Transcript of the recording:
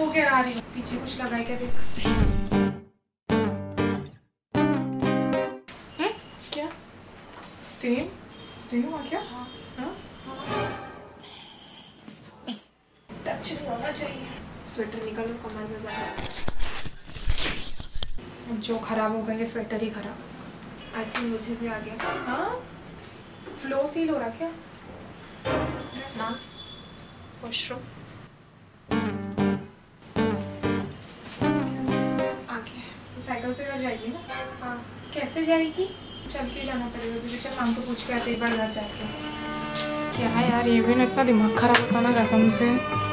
धो के आ रही हूँ। पीछे कुछ लगा है क्या देख। क्या स्टेन स्टेन हुआ क्या? हाँ टच नहीं होना चाहिए। स्वेटर निकालो, कमर में बंधा। जो खराब होगा ये स्वेटर ही खराब। आई थिंक मुझे भी आ गया। हाँ फ्लो फील हो रहा क्या? ना वॉशरूम आगे तो साइकिल से घर जाएगी ना? हाँ कैसे जाएगी? चल के जाना पड़ेगा तुझे। चल माम को पूछ के आते एक बार घर जाके। क्या है यार, ये भी ना इतना दिमाग खराब होता ना कसम से।